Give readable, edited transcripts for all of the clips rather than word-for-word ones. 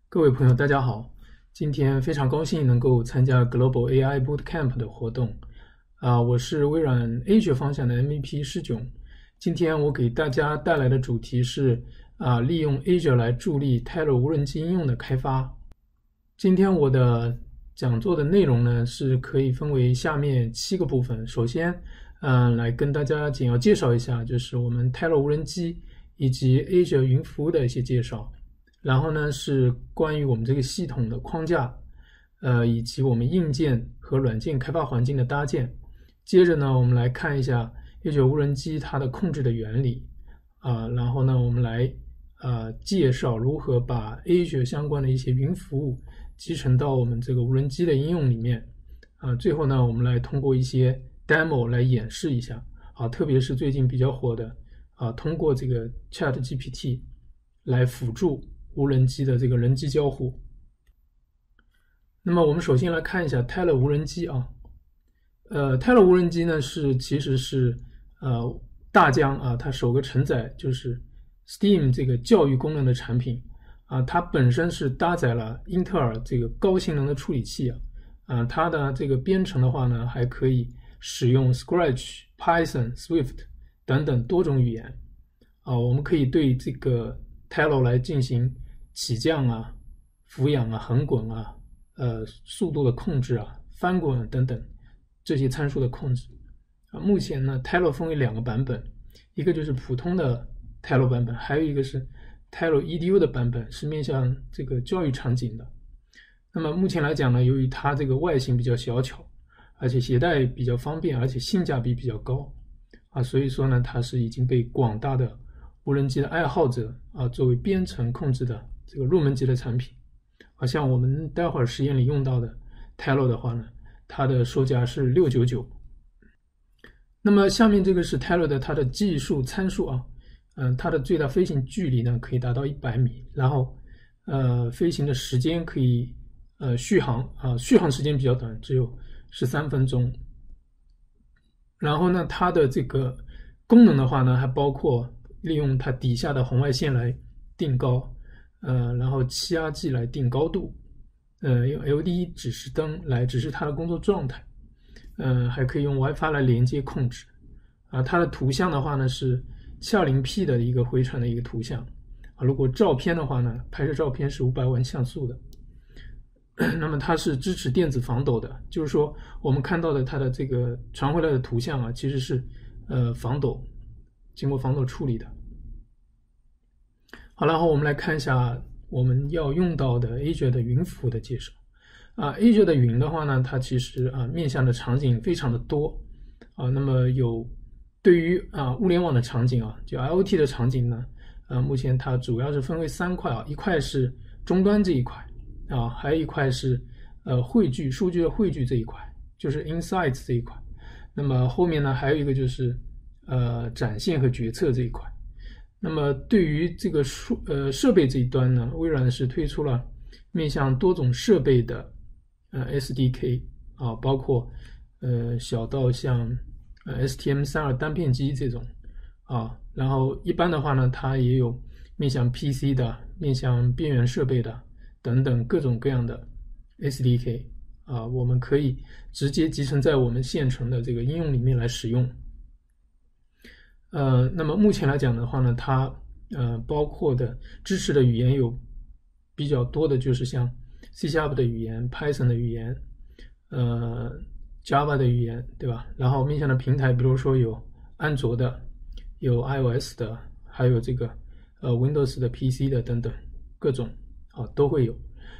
各位朋友，大家好！今天非常高兴能够参加 Global AI Bootcamp 的活动。我是微软 Azure 方向的 MVP 施炯。今天我给大家带来的主题是利用 Azure 来助力 Telo 无人机应用的开发。今天我的讲座的内容呢是可以分为下面7个部分。首先，来跟大家简要介绍一下，就是我们 Telo 无人机以及 Azure 云服务的一些介绍。然后呢是关于我们这个系统的框架，以及我们硬件和软件开发环境的搭建。接着呢，我们来看一下 Azure 无人机它的控制的原理，然后呢，我们来介绍如何把 Azure 相关的一些云服务集成到我们这个无人机的应用里面。最后呢，我们来通过一些 demo 来演示一下，特别是最近比较火的通过这个 ChatGPT 来辅助无人机的这个人机交互。那么我们首先来看一下 Telo 无人机Telo 无人机呢其实是大疆它首个承载就是 Steam 这个教育功能的产品它本身是搭载了英特尔这个高性能的处理器它的这个编程的话呢还可以使用 Scratch、Python、Swift 等等多种语言我们可以对这个 Telo 来进行起降俯仰横滚速度的控制翻滚等等这些参数的控制目前呢 Telo 分为2个版本，一个就是普通的 Telo 版本，还有一个是 Telo EDU 的版本，是面向这个教育场景的。那么目前来讲呢，由于它这个外形比较小巧，而且携带比较方便，而且性价比比较高所以说呢它是已经被广大的无人机的爱好者作为编程控制的这个入门级的产品像我们待会儿实验里用到的 Telo 的话呢，它的售价是699。那么下面这个是 Telo 的它的技术参数它的最大飞行距离呢可以达到100米，然后飞行的时间可以续航时间比较短，只有13分钟。然后呢它的这个功能的话呢，还包括利用它底下的红外线来定高然后气压计来定高度用 LED 指示灯来指示它的工作状态还可以用 WiFi 来连接控制它的图像的话呢是 720P 的一个回传的一个图像如果照片的话呢，拍摄照片是500万像素的那么它是支持电子防抖的，就是说我们看到的它的这个传回来的图像其实是防抖，经过防抖处理的。好，然后我们来看一下我们要用到的 Azure 的云服务的介绍Azure 的云的话呢，它其实面向的场景非常的多那么有对于物联网的场景就 IoT 的场景呢目前它主要是分为3块一块是终端这一块还有一块是数据的汇聚这一块，就是 Insights 这一块。那么后面呢还有一个就是展现和决策这一块。那么对于这个设备这一端呢，微软是推出了面向多种设备的SDK包括小到像STM32 单片机这种然后一般的话呢，它也有面向 PC 的、面向边缘设备的等等各种各样的 SDK我们可以直接集成在我们现成的这个应用里面来使用。那么目前来讲的话呢，它包括的支持的语言有比较多的，就是像 C# 的语言、Python 的语言Java 的语言，对吧？然后面向的平台，比如说有安卓的、有 iOS 的，还有这个Windows 的 PC 的等等各种都会有。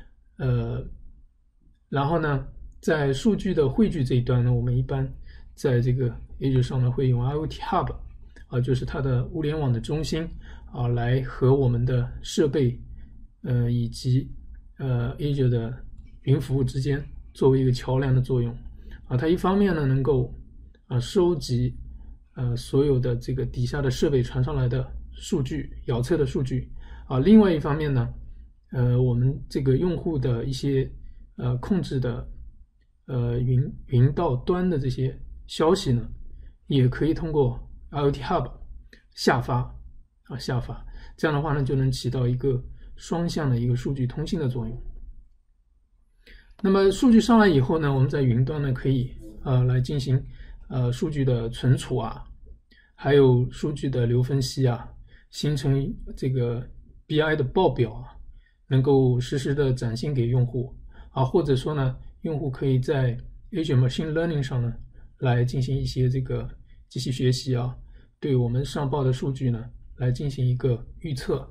然后呢，在数据的汇聚这一端呢，我们一般在这个 Azure 上呢会用 IoT Hub就是它的物联网的中心来和我们的设备以及Azure 的云服务之间作为一个桥梁的作用它一方面呢能够收集所有的这个底下的设备传上来的数据遥测的数据另外一方面呢我们这个用户的一些控制的云到端的这些消息呢也可以通过 IoT Hub 下发，这样的话呢就能起到一个双向的一个数据通信的作用。那么数据上来以后呢，我们在云端呢可以来进行数据的存储啊，还有数据的流分析啊，形成这个 BI 的报表啊，能够实时的展现给用户啊，或者说呢，用户可以在 Azure Machine Learning 上呢来进行一些这个机器学习啊，对我们上报的数据呢来进行一个预测。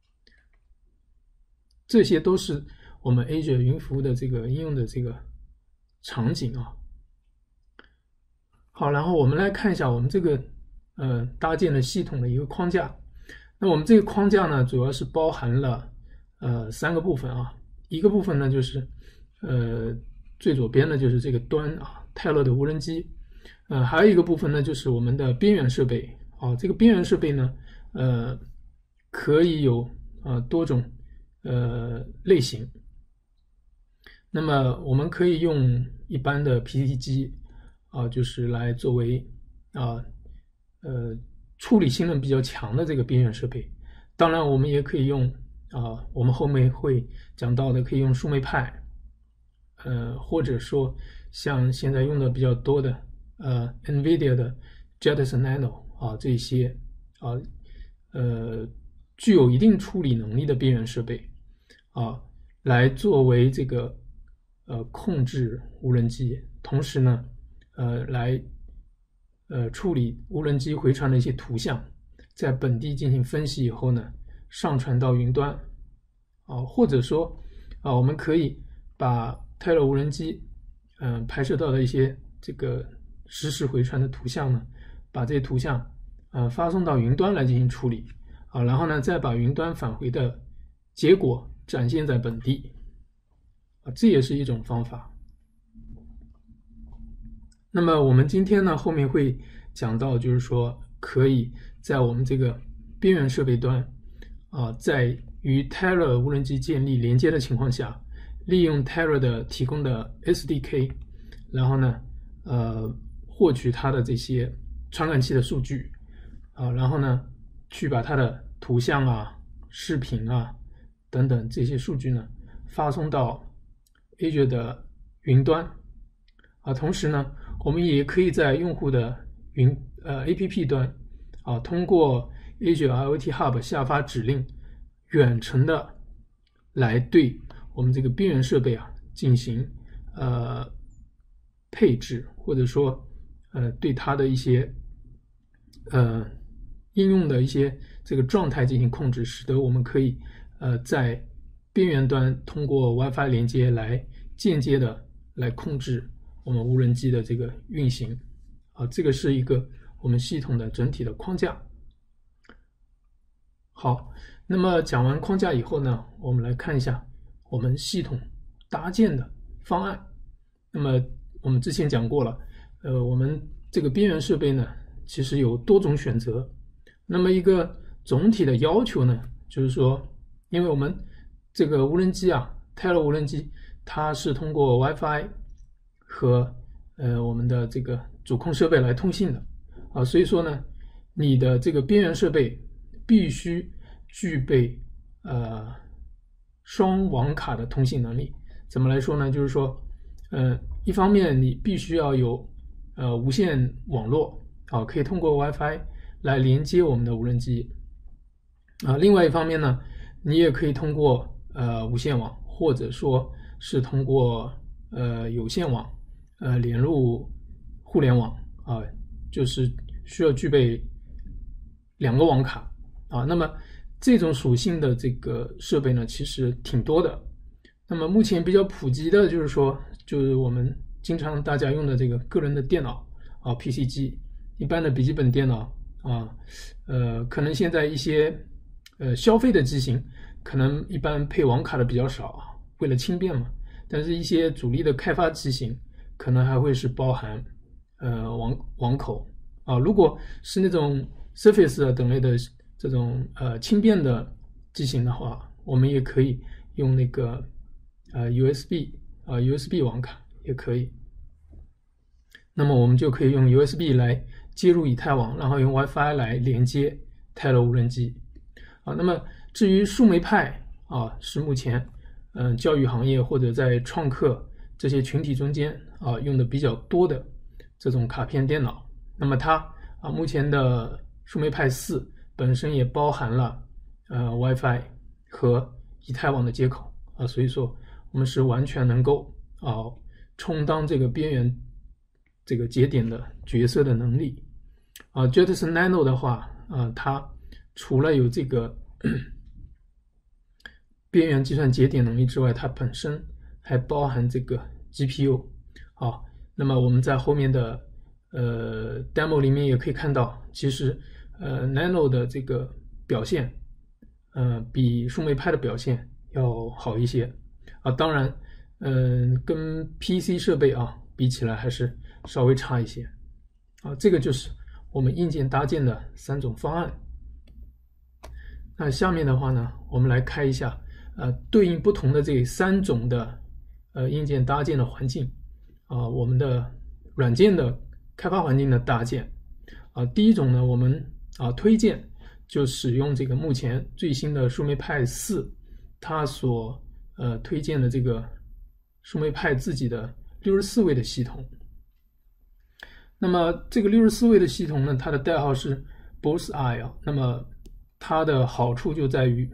这些都是我们 Azure 云服务的这个应用的这个场景啊。好，然后我们来看一下我们这个搭建的系统的一个框架。那我们这个框架呢，主要是包含了3个部分啊。一个部分呢就是最左边的就是这个端啊，泰勒的无人机。还有一个部分呢就是我们的边缘设备啊。这个边缘设备呢可以有多种类型。那么我们可以用一般的 PC 机就是来作为处理性能比较强的这个边缘设备。当然我们也可以用我们后面会讲到的，可以用树莓派或者说像现在用的比较多的NVIDIA 的 Jetson Nano 这些具有一定处理能力的边缘设备来作为这个控制无人机，同时呢来处理无人机回传的一些图像，在本地进行分析以后呢，上传到云端或者说我们可以把泰勒无人机拍摄到的一些这个实时回传的图像呢，把这些图像发送到云端来进行处理然后呢再把云端返回的结果展现在本地这也是一种方法。那么我们今天呢后面会讲到，就是说可以在我们这个边缘设备端在与 Terra 无人机建立连接的情况下，利用 Terra 的提供的 SDK， 然后呢获取它的这些传感器的数据然后呢去把它的图像视频等等这些数据呢发送到 Azure 的云端同时呢我们也可以在用户的APP 端通过 Azure IoT Hub 下发指令，远程的来对我们这个边缘设备进行配置，或者说对它的一些应用的一些这个状态进行控制，使得我们可以在边缘端通过 WiFi 连接来间接的来控制我们无人机的这个运行这个是一个我们系统的整体的框架。好，那么讲完框架以后呢，我们来看一下我们系统搭建的方案。那么我们之前讲过了我们这个边缘设备呢其实有多种选择。那么一个总体的要求呢，就是说因为我们这个无人机Terra 无人机它是通过 WiFi 和我们的这个主控设备来通信的所以说呢你的这个边缘设备必须具备双网卡的通信能力。怎么来说呢，就是说一方面你必须要有无线网络可以通过 WiFi 来连接我们的无人机另外一方面呢，你也可以通过无线网，或者说是通过有线网连入互联网就是需要具备2个网卡那么这种属性的这个设备呢其实挺多的。那么目前比较普及的就是说就是我们经常大家用的这个个人的电脑PC 机，一般的笔记本电脑可能现在一些消费的机型可能一般配网卡的比较少为了轻便嘛，但是一些主力的开发机型可能还会是包含网口如果是那种 Surface 等类的这种轻便的机型的话，我们也可以用那个USB 网卡也可以。那么我们就可以用 USB 来接入以太网，然后用 WiFi 来连接 Terra 无人机那么至于树莓派是目前教育行业或者在创客这些群体中间用的比较多的这种卡片电脑。那么它目前的树莓派4本身也包含了WiFi 和以太网的接口所以说我们是完全能够充当这个边缘这个节点的角色的能力Jetson Nano 的话它除了有这个边缘计算节点能力之外，它本身还包含这个 GPU 那么我们在后面的demo 里面也可以看到，其实Nano 的这个表现比树莓派的表现要好一些当然跟 PC 设备比起来还是稍微差一些这个就是我们硬件搭建的3种方案。那下面的话呢，我们来开一下对应不同的这3种的硬件搭建的环境我们的软件的开发环境的搭建第一种呢，我们推荐就使用这个目前最新的树莓派4它所推荐的这个树莓派自己的64位的系统。那么这个64位的系统呢，它的代号是 Bullseye 那么它的好处就在于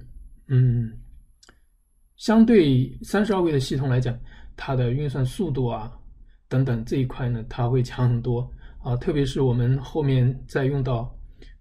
相对32位的系统来讲，它的运算速度等等这一块呢，它会强很多特别是我们后面再用到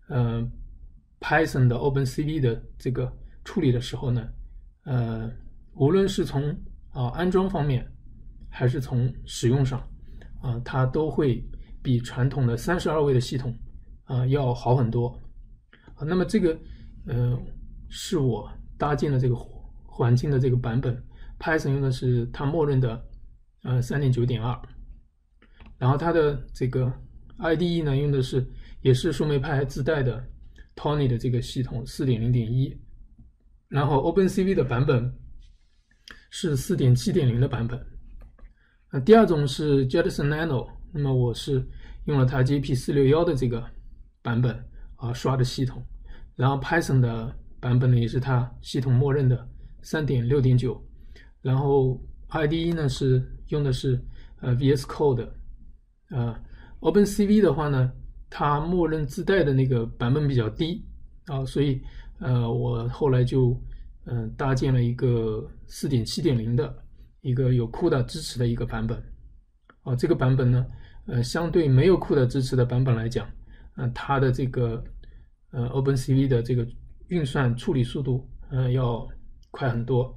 Python 的 OpenCV 的这个处理的时候呢无论是从安装方面还是从使用上它都会比传统的32位的系统要好很多那么这个是我搭建的这个环境的这个版本 Python 用的是它默认的3.9.2 然后它的这个 IDE 呢用的是也是树莓派自带的 Tony 的这个系统 4.0.1 然后 OpenCV 的版本是 4.7.0 的版本第二种是 Jetson Nano 那么我是用了它 JP461 的这个版本刷的系统然后 Python 的版本呢也是它系统默认的 3.6.9 然后 IDE 呢是用的是VS Code OpenCV 的话呢它默认自带的那个版本比较低所以我后来就搭建了一个 4.7.0 的一个有 CUDA 支持的一个版本这个版本呢相对没有 CUDA 支持的版本来讲它的这个OpenCV 的这个运算处理速度要快很多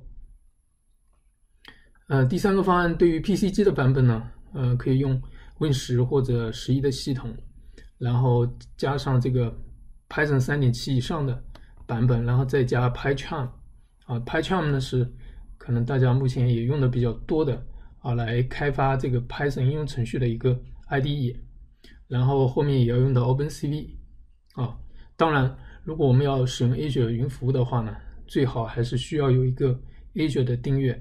第3个方案对于 PC 机的版本呢可以用 Win10 或者11的系统然后加上这个 Python 3.7 以上的版本然后再加 PyCharm PyCharm 呢是可能大家目前也用的比较多的来开发这个 Python 应用程序的一个 IDE 然后后面也要用到 OpenCV当然如果我们要使用 Azure 云服务的话呢最好还是需要有一个 Azure 的订阅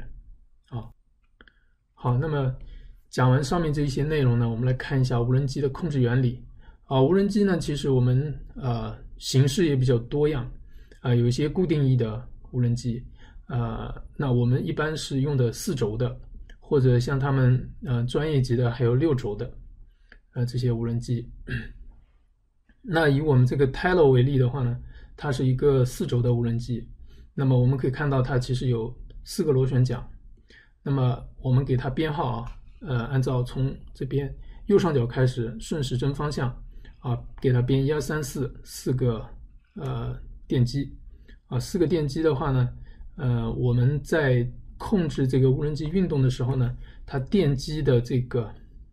好那么讲完上面这一些内容呢我们来看一下无人机的控制原理无人机呢其实我们形式也比较多样有一些固定翼的无人机那我们一般是用的4轴的或者像他们专业级的还有6轴的这些无人机那以我们这个 Tello 为例的话呢它是一个4轴的无人机那么我们可以看到它其实有4个螺旋桨那么我们给它编号按照从这边右上角开始顺时针方向给它编1、2、3、4个电机4个电机的话呢我们在控制这个无人机运动的时候呢它电机的这个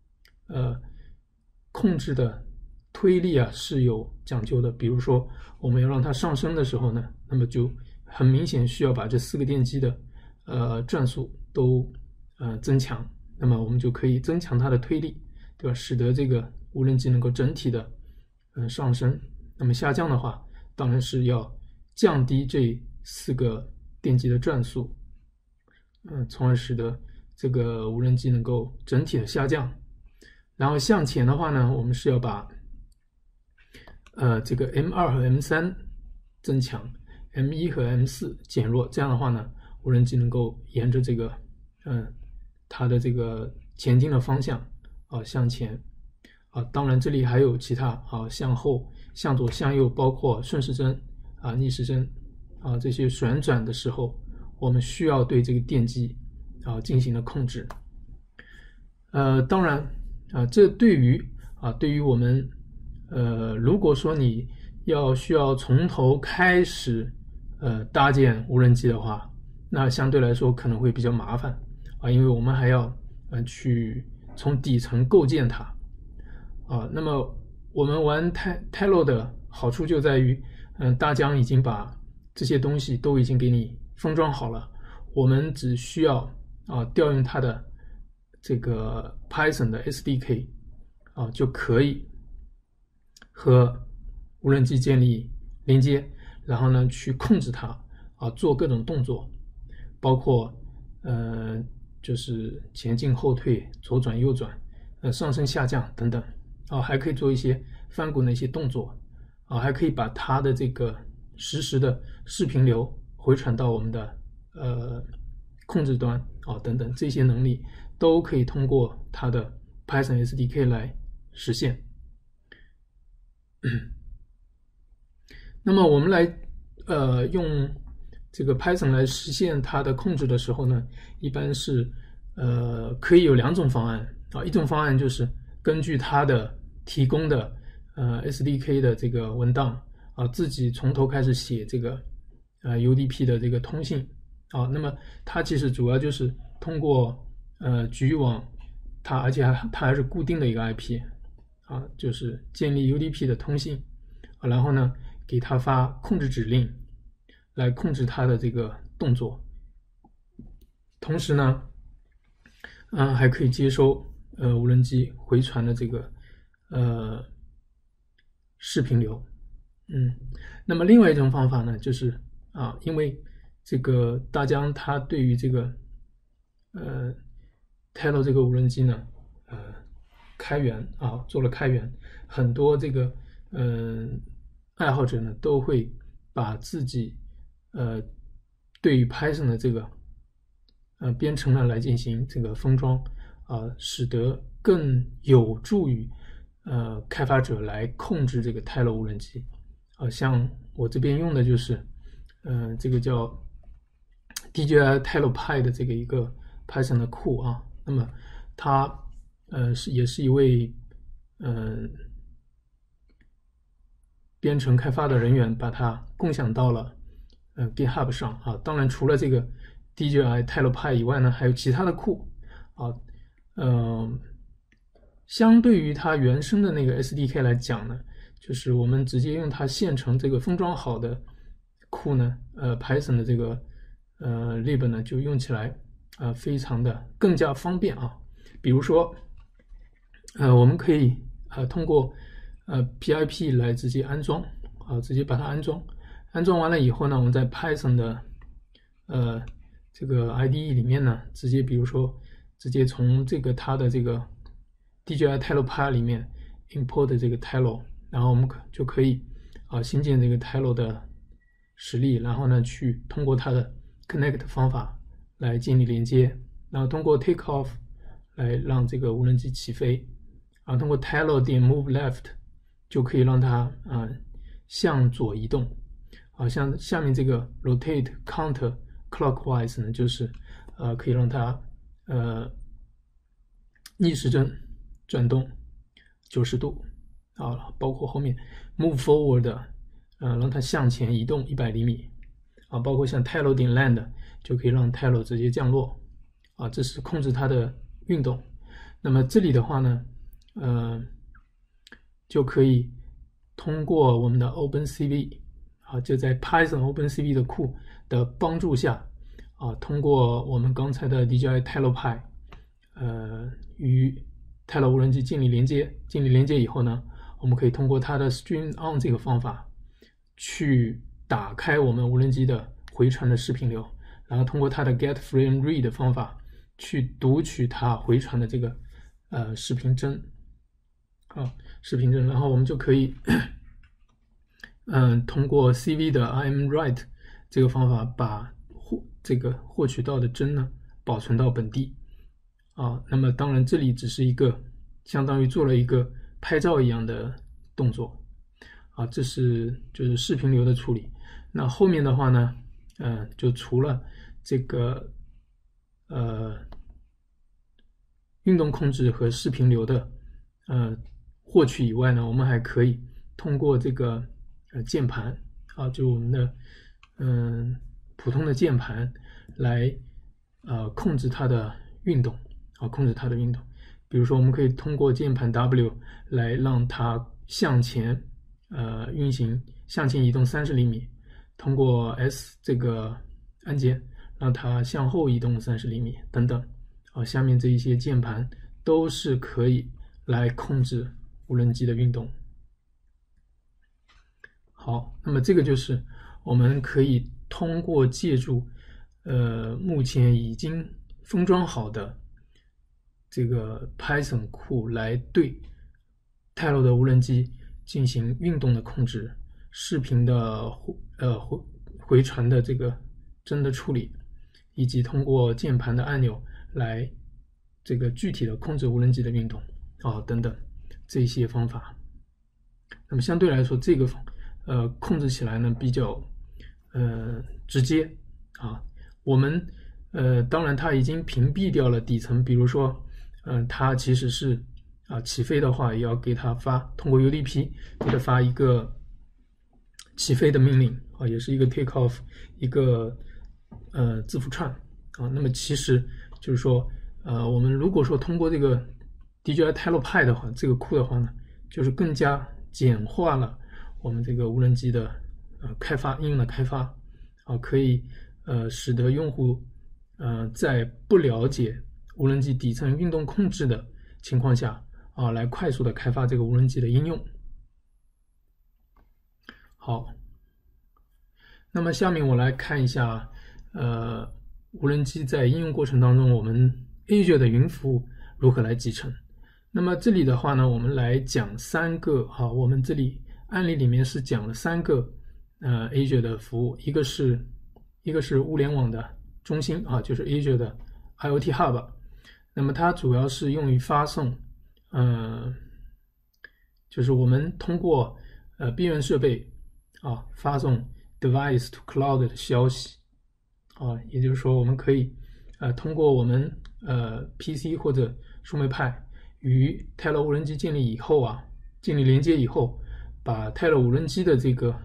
控制的推力是有讲究的比如说我们要让它上升的时候呢那么就很明显需要把这4个电机的转速都增强那么我们就可以增强它的推力对吧使得这个无人机能够整体的上升那么下降的话当然是要降低这4个电机的转速从而使得这个无人机能够整体的下降然后向前的话呢我们是要把这个 M2 和 M3 增强 M1和 M4减弱，这样的话呢，无人机能够沿着这个它的这个前进的方向向前当然这里还有其他向后、向左、向右，包括顺时针逆时针这些旋转的时候，我们需要对这个电机进行的控制。当然这对于我们如果说你需要从头开始搭建无人机的话，那相对来说可能会比较麻烦因为我们还要去从底层构建它那么我们玩 Telo 的好处就在于大疆已经把这些东西都已经给你封装好了，我们只需要调用它的这个 Python 的 SDK 就可以和无人机建立连接，然后呢去控制它做各种动作，包括就是前进后退、左转右转上升下降等等还可以做一些翻滚的一些动作还可以把它的这个实时的视频流回传到我们的控制端等等，这些能力都可以通过它的 Python SDK 来实现。那么我们来用这个 Python 来实现它的控制的时候呢，一般是可以有2种方案一种方案就是根据它的提供的SDK 的这个文档自己从头开始写这个UDP 的这个通信那么它其实主要就是通过局域网而且它还是固定的一个 IP就是建立 UDP 的通信然后呢给它发控制指令来控制它的这个动作，同时呢还可以接收无人机回传的这个视频流那么另外一种方法呢就是因为这个大疆它对于这个Telo 这个无人机呢开源做了开源，很多这个爱好者呢都会把自己对于 Python 的这个编程呢来进行这个封装使得更有助于开发者来控制这个 Telo 无人机像我这边用的就是这个叫 DJI TeloPy 的这个一个 Python 的库那么它也是一位编程开发的人员把它共享到了GitHub 上当然除了这个 DJI TeloPy 以外呢，还有其他的库相对于它原生的那个 SDK 来讲呢，就是我们直接用它现成这个封装好的库呢Python 的这个lib 呢就用起来非常的更加方便比如说我们可以通过PIP 来直接安装直接把它安装完了以后呢，我们在 Python 的这个 IDE 里面呢，比如说直接从它的这个 DJI TeloPy 里面 import 这个 Telo， 然后我们就可以新建这个 Telo 的实例，然后呢去通过它的 connect 方法来建立连接，然后通过 take off 来让这个无人机起飞通过 Telo 点 move left 就可以让它向左移动像下面这个 rotate counter clockwise 呢，就是可以让它逆时针转动90度包括后面 move forward 让它向前移动100厘米包括像 Telo 点 land 就可以让 Telo 直接降落这是控制它的运动。那么这里的话呢就可以通过我们的 OpenCV就在 Python OpenCV 的库的帮助下通过我们刚才的 DJI TeloPy与 Telo 无人机建立连接以后呢，我们可以通过它的 Stream On 这个方法去打开我们无人机的回传的视频流，然后通过它的 Get Frame Read 方法去读取它回传的这个视频帧然后我们就可以通过 CV 的 IM Write 这个方法把获取到的帧呢保存到本地啊。那么当然这里只是一个相当于做了一个拍照一样的动作啊，就是视频流的处理。那后面的话呢，就除了这个运动控制和视频流的获取以外呢，我们还可以通过这个键盘啊，就我们的普通的键盘来控制它的运动啊，控制它的运动。比如说，我们可以通过键盘 W 来让它向前运行，向前移动30厘米；通过 S 这个按键让它向后移动30厘米等等。下面这一些键盘都是可以来控制无人机的运动。好，那么这个就是我们可以通过借助目前已经封装好的这个 Python 库来对泰罗的无人机进行运动的控制、视频的回传的这个帧的处理，以及通过键盘的按钮来这个具体的控制无人机的运动等等这些方法。那么相对来说，这个控制起来呢比较直接啊。我们当然它已经屏蔽掉了底层，比如说它其实是起飞的话也要给它通过 UDP 给它发一个起飞的命令也是一个 take off 一个字符串那么其实就是说我们如果说通过这个 DJI TiloPy 的话，这个库的话呢，就是更加简化了我们这个无人机的开发应用的开发可以使得用户在不了解无人机底层运动控制的情况下来快速的开发这个无人机的应用。好，那么下面我来看一下无人机在应用过程当中我们 Azure 的云服务如何来集成。那么这里的话呢，我们来讲3个我们这里案例里面是讲了3个Azure 的服务，一个是物联网的中心就是 Azure 的 IoT Hub。那么它主要是用于发送就是我们通过边缘设备发送 device to cloud 的消息也就是说我们可以通过我们PC 或者树莓派与泰罗无人机建立连接以后，把泰罗无人机的这个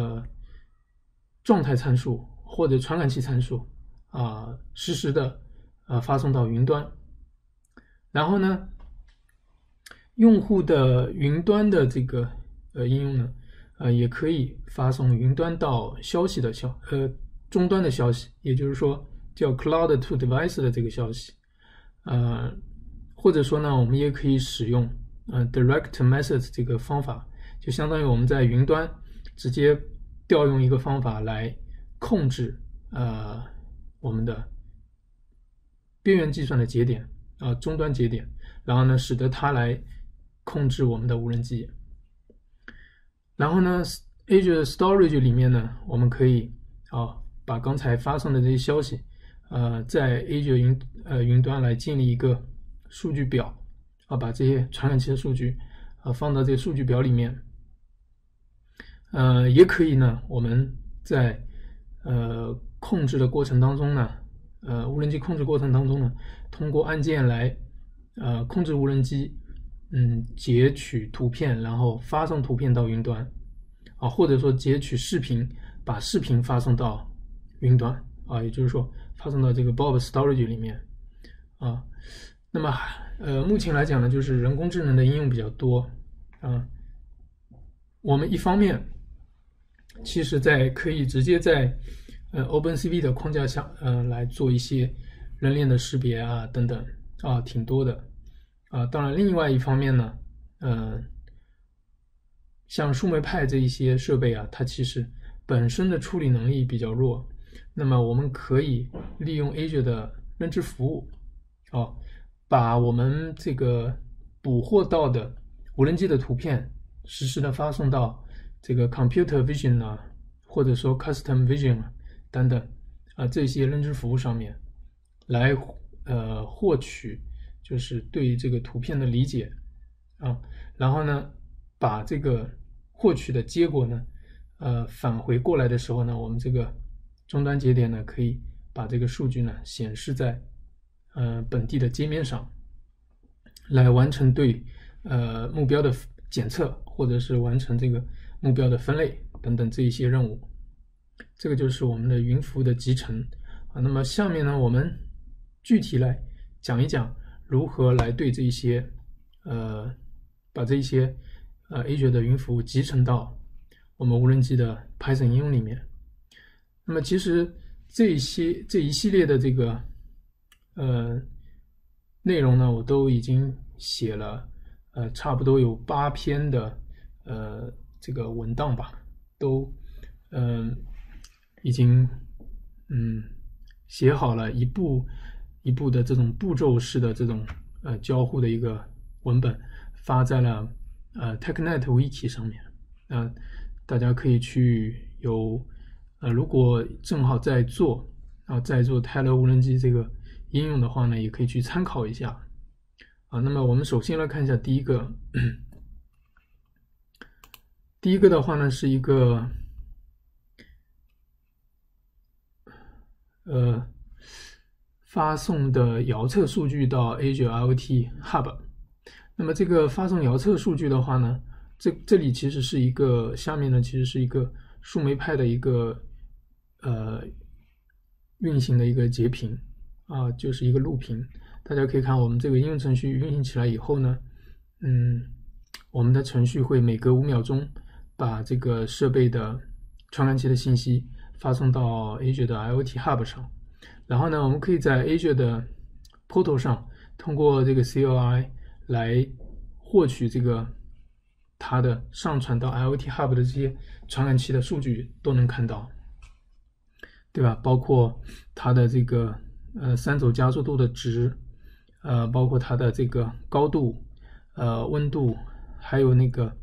状态参数或者传感器参数实时的发送到云端。然后呢，用户的云端的这个应用呢也可以发送云端到终端的消息，也就是说叫 Cloud to Device 的这个消息或者说呢我们也可以使用Direct Message 这个方法，就相当于我们在云端直接调用一个方法来控制我们的边缘计算的节点终端节点，然后呢使得它来控制我们的无人机。然后呢 Azure Storage 里面呢，我们可以把刚才发送的这些消息在 Azure 云端来建立一个数据表把这些传感器的数据放到这个数据表里面。也可以呢我们在控制的过程当中呢无人机控制过程当中呢，通过按键来控制无人机截取图片，然后发送图片到云端或者说截取视频，把视频发送到云端也就是说发送到这个 Bob Storage 里面那么目前来讲呢，就是人工智能的应用比较多我们一方面其实可以直接在OpenCV 的框架下来做一些人脸的识别等等挺多的当然另外一方面呢像树莓派这一些设备它其实本身的处理能力比较弱，那么我们可以利用 Azure 的认知服务把我们这个捕获到的无人机的图片实时的发送到这个 Computer Vision或者说 Custom Vision 等等这些认知服务上面来获取就是对这个图片的理解然后呢把这个获取的结果呢返回过来的时候呢，我们这个终端节点呢可以把这个数据呢显示在本地的界面上，来完成对目标的检测，或者是完成这个目标的分类等等这一些任务。这个就是我们的云服务的集成那么下面呢，我们具体来讲一讲如何来对这一些把这一些Azure 的云服务集成到我们无人机的 Python 应用里面。那么其实这一系列的这个内容呢，我都已经写了差不多有8篇的这个文档吧，都已经写好了一步一步的这种步骤式的这种交互的一个文本，发在了TechNet Wiki 上面。大家可以去如果正好在做泰勒无人机这个应用的话呢，也可以去参考一下那么我们首先来看一下第一个的话呢，是一个发送的遥测数据到 Azure IoT Hub。那么这个发送遥测数据的话呢，这里其实是一个下面呢其实是一个树莓派的一个运行的一个截屏就是一个录屏。大家可以看我们这个应用程序运行起来以后呢，我们的程序会每隔5秒钟把这个设备的传感器的信息发送到 Azure 的 IoT Hub 上，然后呢，我们可以在 Azure 的 Portal 上通过这个 CLI 来获取这个它的上传到 IoT Hub 的这些传感器的数据都能看到，对吧？包括它的这个3轴加速度的值，包括它的这个高度、温度，还有那个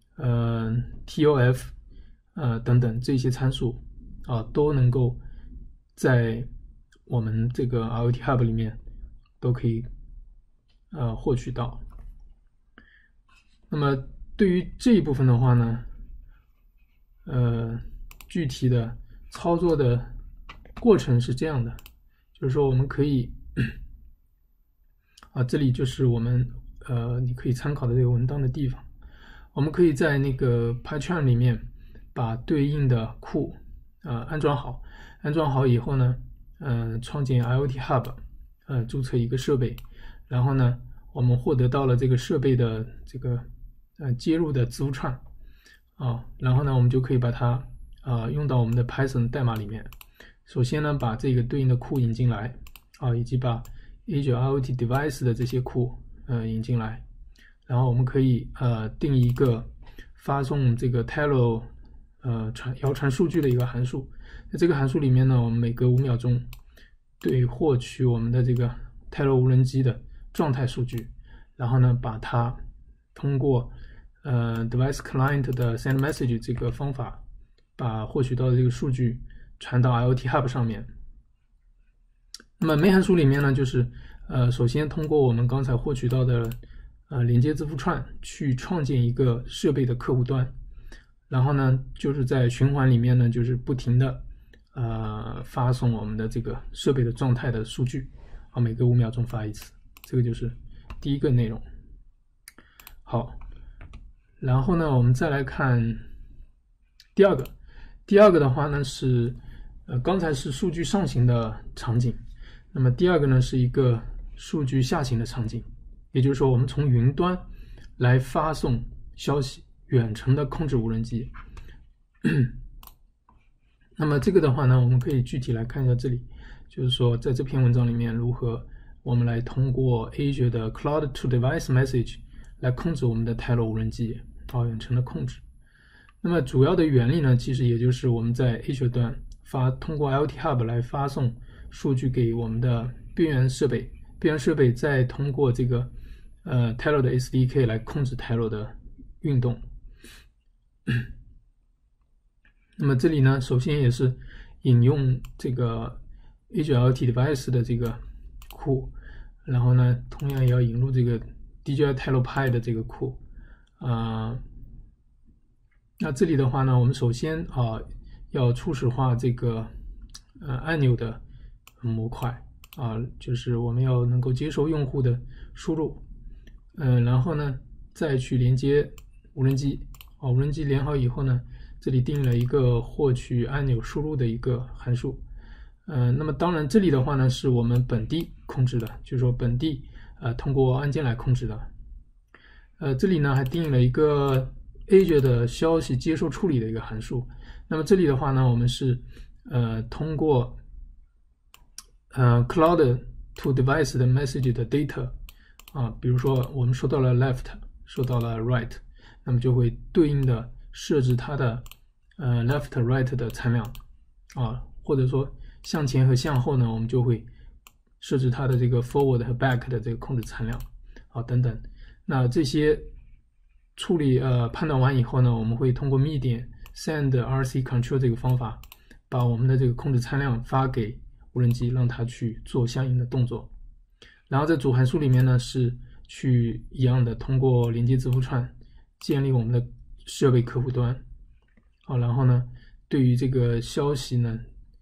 TOF 等等这些参数都能够在我们这个 IoT Hub 里面都可以获取到。那么对于这一部分的话呢，具体的操作的过程是这样的，就是说我们可以这里就是我们你可以参考的这个文档的地方。我们可以在那个 PyCharm 里面把对应的库安装好以后呢，创建 IoT Hub， 注册一个设备，然后呢，我们获得到了这个设备的这个接入的字符串然后呢，我们就可以把它用到我们的 Python 代码里面。首先呢，把这个对应的库引进来以及把 Azure IoT Device 的这些库引进来，然后我们可以定义一个发送这个 Telo 遥传数据的一个函数。在这个函数里面呢，我们每隔5秒钟对获取我们的这个 Telo 无人机的状态数据，然后呢，把它通过Device Client 的 Send Message 这个方法，把获取到的这个数据传到 IoT Hub 上面。那么 main 函数里面呢，就是首先通过我们刚才获取到的连接字符串去创建一个设备的客户端，然后呢，就是在循环里面呢，就是不停的发送我们的这个设备的状态的数据每隔5秒钟发一次。这个就是第一个内容。好，然后呢，我们再来看第二个的话呢是刚才是数据上行的场景，那么第二个呢是一个数据下行的场景，也就是说我们从云端来发送消息，远程的控制无人机。那么这个的话呢，我们可以具体来看一下这里，就是说在这篇文章里面如何我们来通过 Azure 的 Cloud to Device Message 来控制我们的 Telo 无人机远程的控制。那么主要的原理呢，其实也就是我们在 Azure 端通过 IoT Hub 来发送数据给我们的边缘设备，边缘设备再通过这个Telo 的 SDK 来控制 Telo 的运动。那么这里呢，首先也是引用这个 Azure IoT Device 的这个库，然后呢，同样也要引入这个 DJI Telopy 的这个库。那这里的话呢，我们首先要初始化这个按钮的模块就是我们要能够接收用户的输入，然后呢再去连接无人机，无人机连好以后呢，这里定了一个获取按钮输入的一个函数，那么当然这里的话呢是我们本地控制的，就是说本地通过按键来控制的，这里呢还定了一个 Azure 的消息接收处理的一个函数，那么这里的话呢，我们是通过Cloud to Device 的 message 的 data 比如说我们收到了 left， 收到了 right， 那么就会对应的设置它的left right 的参量或者说向前和向后呢，我们就会设置它的这个 forward 和 back 的这个控制参量等等。那这些处理判断完以后呢，我们会通过 send RC control 这个方法，把我们的这个控制参量发给无人机，让它去做相应的动作。然后在主函数里面呢，是去一样的通过连接字符串建立我们的设备客户端，然后呢，对于这个消息呢，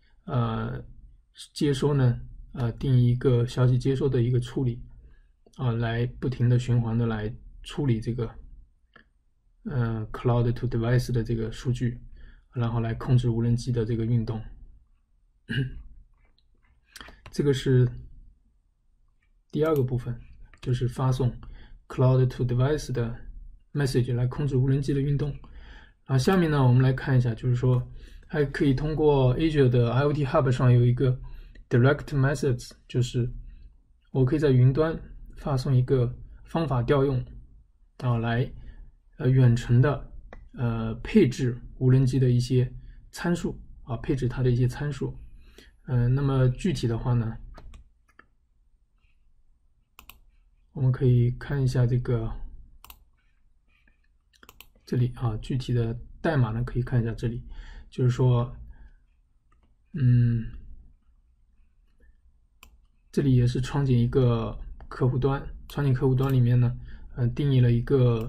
接收呢，定义一个消息接收的一个处理，来不停的循环的来处理这个Cloud to Device 的这个数据，然后来控制无人机的这个运动。这个是第二个部分，就是发送 Cloud to Device 的 message 来控制无人机的运动。然后下面呢，我们来看一下，就是说还可以通过 Azure 的 IoT Hub 上有一个 Direct Methods， 就是我可以在云端发送一个方法调用来远程的配置无人机的一些参数配置它的一些参数。那么具体的话呢，我们可以看一下这里具体的代码呢，可以看一下这里，就是说这里也是创建一个客户端，创建客户端里面呢定义了一个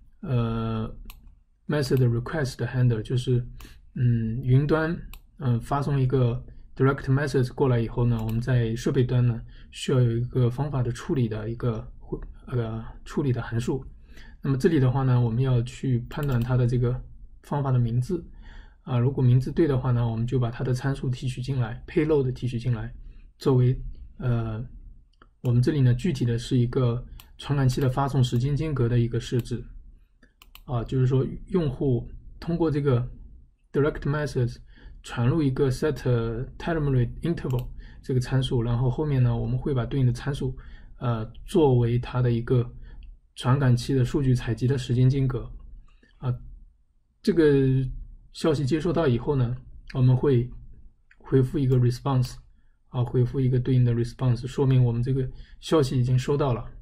method request handler， 就是云端发送一个 direct message 过来以后呢，我们在设备端呢需要有一个方法的处理的一个处理的函数。那么这里的话呢，我们要去判断它的这个方法的名字如果名字对的话呢，我们就把它的参数提取进来 ，payload 提取进来，作为我们这里呢具体的是一个传感器的发送时间间隔的一个设置就是说用户通过这个 direct message 传入一个 set telemetry interval 这个参数，然后后面呢我们会把对应的参数作为它的一个传感器的数据采集的时间间隔这个消息接收到以后呢，我们会回复一个 response回复一个对应的 response， 说明我们这个消息已经收到了。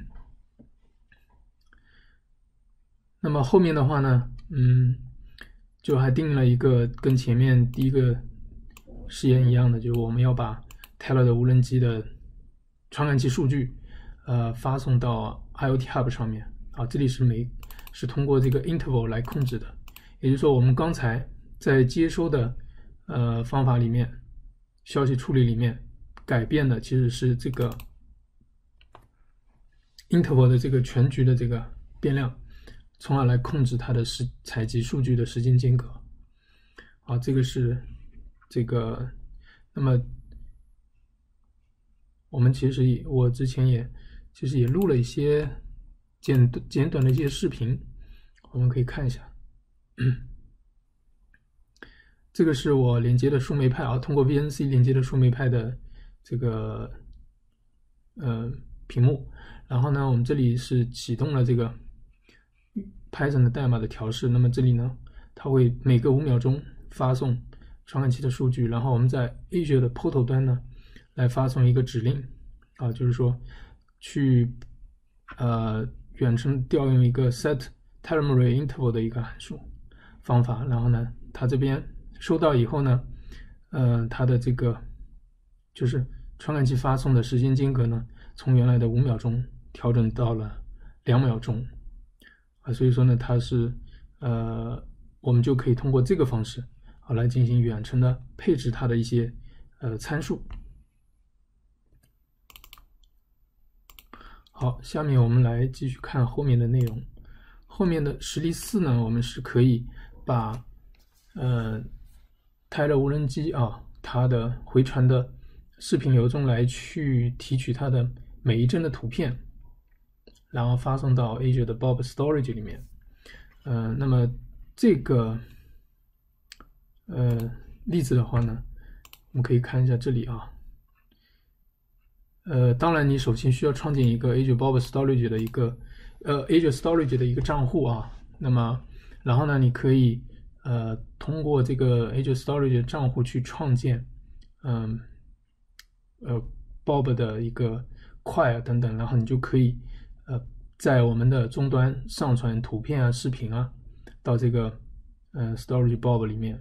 那么后面的话呢，就还定了一个跟前面第一个实验一样的，就是我们要把 Telor 的无人机的传感器数据发送到 IoT Hub 上面这里是通过这个 interval 来控制的，也就是说我们刚才在接收的方法里面，消息处理里面改变的其实是这个 interval 的这个全局的这个变量，从而来控制它的采集数据的时间间隔这个是这个。那么我们我之前也录了一些简短的一些视频，我们可以看一下。这个是我连接的树莓派通过 VNC 连接的树莓派的这个屏幕，然后呢我们这里是启动了这个 Python 的代码的调试，那么这里呢它会每隔5秒钟发送传感器的数据，然后我们在 Azure 的 Portal 端呢来发送一个指令就是说去远程调用一个 set telemetry interval 的一个函数方法，然后呢它这边收到以后呢它的这个就是传感器发送的时间间隔呢，从原来的5秒钟调整到了2秒钟啊，所以说呢，它是我们就可以通过这个方式啊来进行远程的配置它的一些参数。好，下面我们来继续看后面的内容。后面的实例4呢，我们是可以把泰勒无人机啊它的回传的视频流中来去提取它的每一帧的图片，然后发送到 Azure 的 Bob Storage 里面。那么这个例子的话呢，我们可以看一下这里啊。当然，你首先需要创建一个 Azure Bob Storage 的一个Azure Storage 的一个账户啊。那么，然后呢，你可以通过这个 Azure Storage 的账户去创建Bob 的一个块啊等等，然后你就可以在我们的终端上传图片啊、视频啊到这个Storage Bob 里面。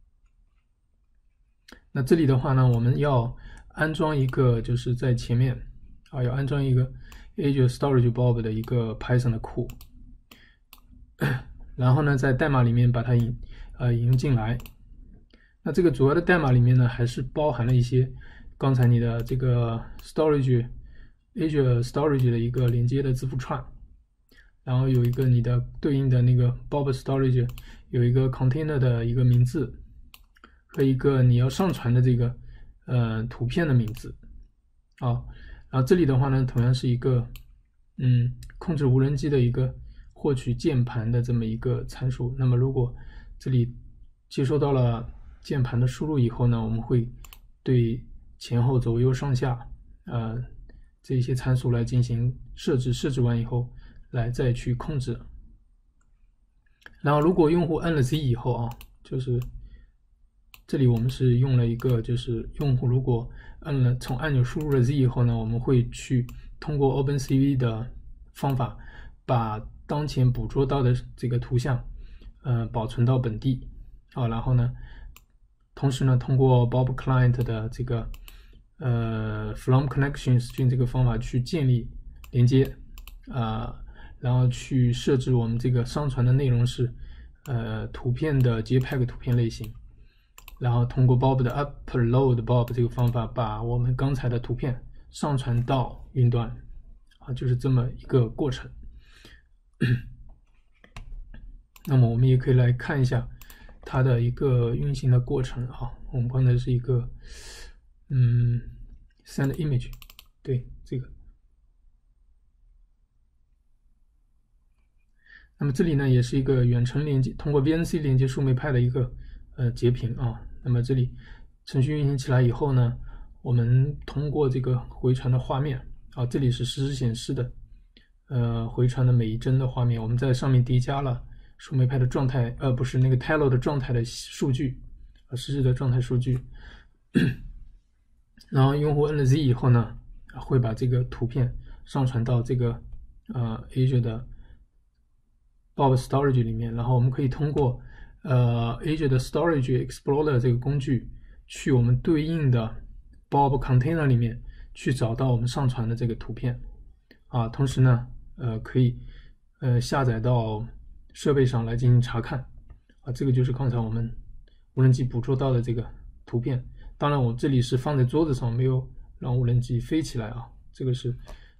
那这里的话呢，我们要安装一个，就是在前面啊，要安装一个 Azure Storage Bob 的一个 Python 的库，然后呢，在代码里面把它引入进来。那这个主要的代码里面呢，还是包含了一些刚才你的这个 Azure Storage 的一个连接的字符串，然后有一个你的对应的那个 Bob Storage 有一个 container 的一个名字和一个你要上传的这个图片的名字啊。然后这里的话呢，同样是一个控制无人机的一个获取键盘的这么一个参数。那么如果这里接收到了键盘的输入以后呢，我们会对前后左右上下这些参数来进行设置，设置完以后来再去控制。然后如果用户按了 Z 以后啊，就是这里我们是用了一个，就是用户如果从按钮输入了 Z 以后呢，我们会去通过 OpenCV 的方法把当前捕捉到的这个图像保存到本地啊，然后呢，同时呢，通过 Bob Client 的这个From Connection String 这个方法去建立连接然后去设置我们这个上传的内容是图片的 JPEG 图片类型。然后通过 Bob 的 Upload Bob 这个方法，把我们刚才的图片上传到云端啊，就是这么一个过程。那么我们也可以来看一下它的一个运行的过程啊。我们刚才是一个Send Image， 对这个。那么这里呢，也是一个远程连接，通过 VNC 连接树莓派的一个截屏啊。那么这里程序运行起来以后呢，我们通过这个回传的画面啊，这里是实时显示的回传的每一帧的画面，我们在上面叠加了树莓派的状态不是那个 Telo 的状态的数据实时的状态数据。然后用户摁了 Z 以后呢，会把这个图片上传到这个Azure 的 Bob Storage 里面，然后我们可以通过Azure 的 Storage Explorer 这个工具去我们对应的 Bob Container 里面去找到我们上传的这个图片啊，同时呢可以下载到设备上来进行查看啊，这个就是刚才我们无人机捕捉到的这个图片。当然我这里是放在桌子上，没有让无人机飞起来啊，这个是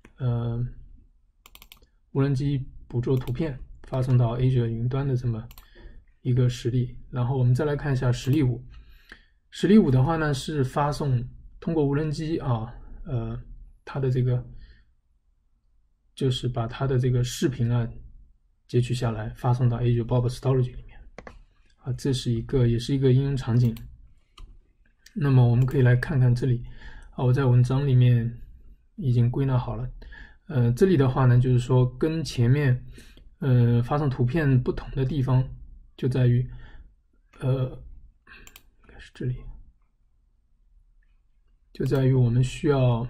无人机捕捉图片发送到 Azure 云端的这么一个实例。然后我们再来看一下实例5。实例5的话呢，是发送通过无人机它的这个就是把它的这个视频截取下来发送到 Azure Bob Storage 里面啊，这是也是一个应用场景。那么我们可以来看看这里我在文章里面已经归纳好了。这里的话呢，就是说跟前面发送图片不同的地方就在于应该是这里，就在于我们需要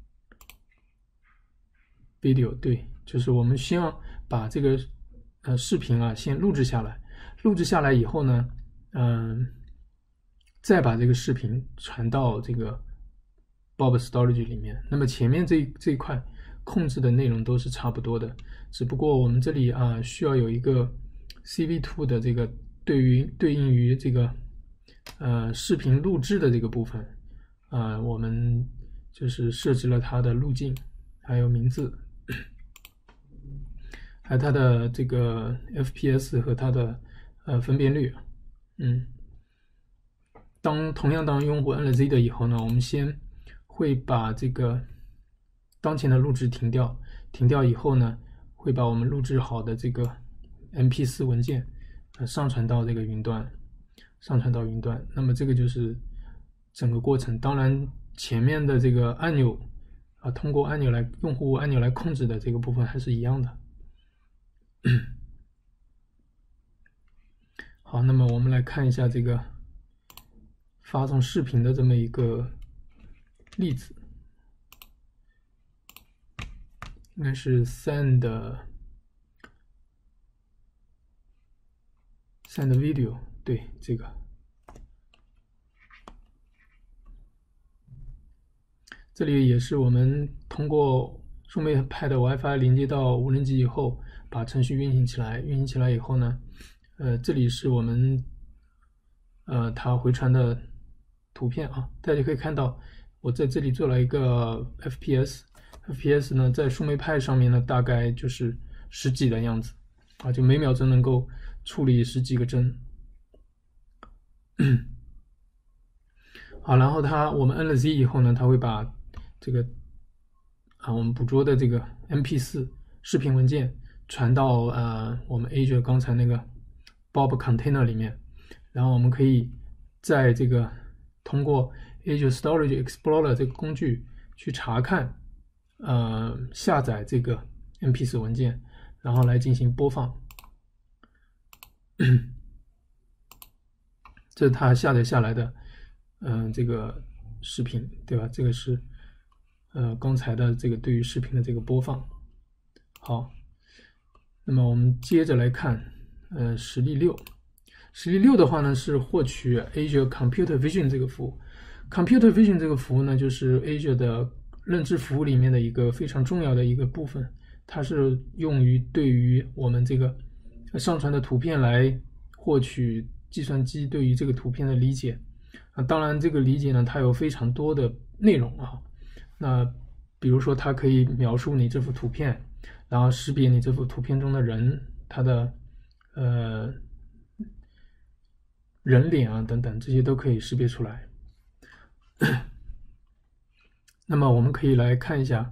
video， 对，就是我们先要把这个视频先录制下来，录制下来以后呢再把这个视频传到这个 Bob Storage 里面。那么前面这一块控制的内容都是差不多的，只不过我们这里需要有一个 CV2 的这个对应于这个视频录制的这个部分我们就是设置了它的路径，还有名字，还有它的这个 FPS 和它的分辨率。同样当用户按了 Z 的以后呢，我们先会把这个当前的录制停掉以后呢，会把我们录制好的这个 MP4 文件上传到这个云端，那么这个就是整个过程。当然前面的这个按钮通过用户按钮来控制的这个部分还是一样的。好，那么我们来看一下这个发送视频的这么一个例子，应该是 send video， 对，这个这里也是我们通过树莓派的 WiFi 连接到无人机以后，把程序运行起来以后呢，这里是我们它回传的图片大家可以看到，我在这里做了一个 FPS 呢，在树莓派上面呢，大概就是10几的样子就每秒钟能够处理10几个帧。好，然后我们摁了 Z 以后呢，它会把这个我们捕捉的这个 MP4 视频文件传到我们 Azure 刚才那个 Bob Container 里面，然后我们可以在这个通过 Azure Storage Explorer 这个工具去查看下载这个 MP4 文件，然后来进行播放。这是它下载下来的这个视频，对吧？这个是刚才的这个对于视频的这个播放。好，那么我们接着来看实例6的话呢，是获取 Azure Computer Vision 这个服务。Computer Vision 这个服务呢，就是 Azure 的认知服务里面的一个非常重要的一个部分，它是用于对于我们这个上传的图片来获取计算机对于这个图片的理解当然这个理解呢，它有非常多的内容那比如说它可以描述你这幅图片，然后识别你这幅图片中的人，他的人脸等等，这些都可以识别出来。那么我们可以来看一下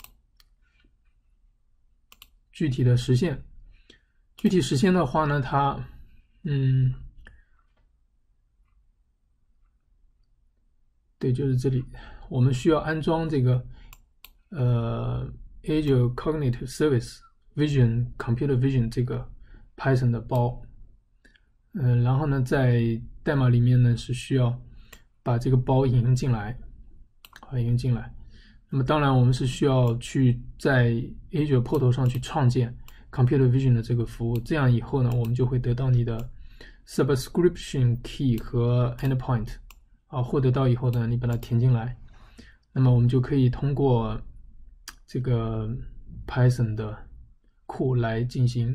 具体的实现。具体实现的话呢，它对，就是这里我们需要安装这个Azure Cognitive Service Vision Computer Vision 这个 Python 的包然后呢在代码里面呢是需要把这个包引用进来那么当然我们是需要去在 Azure Portal 上去创建 Computer Vision 的这个服务，这样以后呢我们就会得到你的 Subscription Key 和 Endpoint获得到以后呢，你把它填进来，那么我们就可以通过这个 Python 的库来进行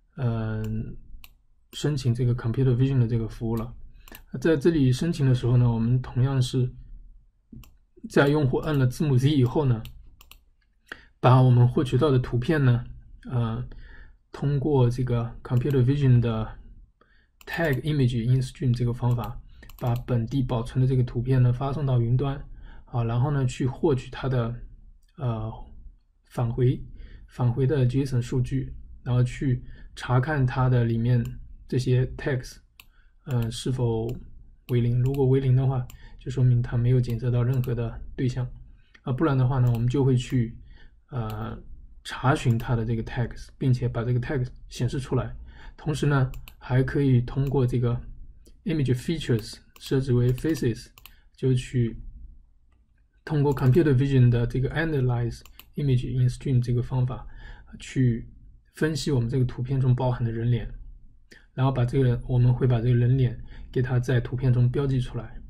申请这个 Computer Vision 的这个服务了。在这里申请的时候呢，我们同样是在用户按了字母 Z 以后呢，把我们获取到的图片呢通过这个 Computer Vision 的 Tag Image in Stream 这个方法，把本地保存的这个图片呢发送到云端然后呢去获取它的返回的 JSON 数据，然后去查看它的里面这些 tags 是否为零，如果为零的话就说明它没有检测到任何的对象不然的话呢我们就会去查询它的这个 tags， 并且把这个 tags 显示出来，同时呢还可以通过这个 image features 设置为 faces， 就去通过 Computer Vision 的这个 Analyze Image in Stream 这个方法去分析我们这个图片中包含的人脸，然后我们会把这个人脸给它在图片中标记出来。